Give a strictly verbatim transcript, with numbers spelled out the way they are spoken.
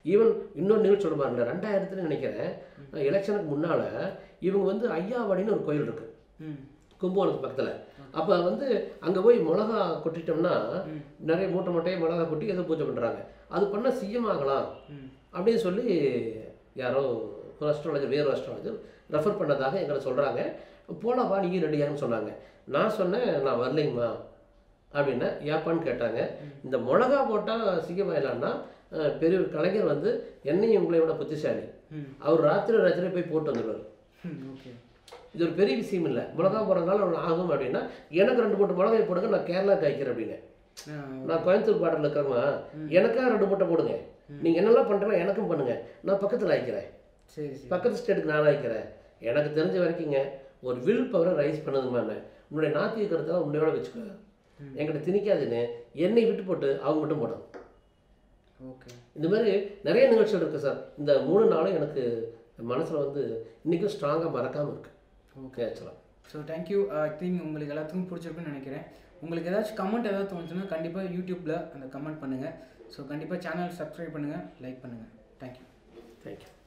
Even இன்னொரு நிகழ்ச்சி சொல்ல பாருங்க, ரெண்டாயிரத்துல நினைக்கிறேன் எலெக்ஷனுக்கு முன்னால் இவங்க வந்து ஐயாவாடின்னு ஒரு கோயில் இருக்குது கும்பகோணத்துக்கு பக்கத்தில். அப்போ வந்து அங்கே போய் மிளகா கொட்டிட்டோம்னா நிறைய மூட்டை மூட்டையை மிளகா கொட்டி ஏதோ பூஜை பண்ணுறாங்க. அது பண்ணால் சிஎம் ஆகலாம் அப்படின்னு சொல்லி யாரோ ஒரு அஸ்ட்ராலஜர் வேறு அஸ்ட்ராலஜர் ரெஃபர் பண்ணதாக எங்களை சொல்கிறாங்க. போலாப்பா நீங்கள் ரெடியாகன்னு சொன்னாங்க. நான் சொன்னேன் நான் வரலைங்கம்மா அப்படின்னா. ஏப்பான்னு கேட்டாங்க. இந்த மிளகா போட்டால் சிஎம் ஆகலான்னா பெரிய கலைஞர் வந்து என்னையும் உங்களை விட புத்திசாலி, அவர் ராத்திரி ராத்திரி போய் போட்டு வந்துடுவார். இது ஒரு பெரிய விஷயம் இல்லை. மிளகா போடுறதுனால ஒன்று ஆகும் அப்படின்னா எனக்கு ரெண்டு மூட்டை மிளகாய் போடுங்க, நான் கேரளா காய்க்கிறேன் அப்படின்னு. நான் கோயம்புத்தூர் பாடலில் இருக்கிறேம்மா, எனக்காக ரெண்டு மூட்டை போடுங்க, நீங்கள் என்னெல்லாம் பண்ணுறேன் எனக்கும் பண்ணுங்கள், நான் பக்கத்தில் ஆய்க்கிறேன், பக்கத்து ஸ்டேட்டுக்கு நான் ஆய்க்கிறேன். எனக்கு தெரிஞ்ச வரைக்குங்க ஒரு வில் பவரை ரைஸ் பண்ணதுமாண்ணே. உன்னுடைய நாத்திய கருத்தெல்லாம் உன்னையோட வச்சுக்கோ, என்கிட்ட திணிக்காதுன்னு என்னை விட்டு போட்டு அவங்க மட்டும் போடும். ஓகே, இந்த மாதிரி நிறைய நிகழ்ச்சிகள் இருக்குது சார். இந்த மூணு நாளும் எனக்கு மனசில் வந்து இன்றைக்கும் ஸ்ட்ராங்காக மறக்காமல் இருக்குது. ஓகே ஆக்சுவலாக. So thank you. ஐ திங்க் உங்களுக்கு எல்லாத்துக்கும் பிடிச்சிருக்குன்னு நினைக்கிறேன். உங்களுக்கு ஏதாச்சும் கமெண்ட் ஏதாவது தோணுச்சுன்னா கண்டிப்பாக யூடியூப்பில் அந்த கமெண்ட் பண்ணுங்கள். ஸோ கண்டிப்பாக சேனல் சப்ஸ்கிரைப் பண்ணுங்கள், லைக் பண்ணுங்கள். தேங்க்யூ. தேங்க்யூ.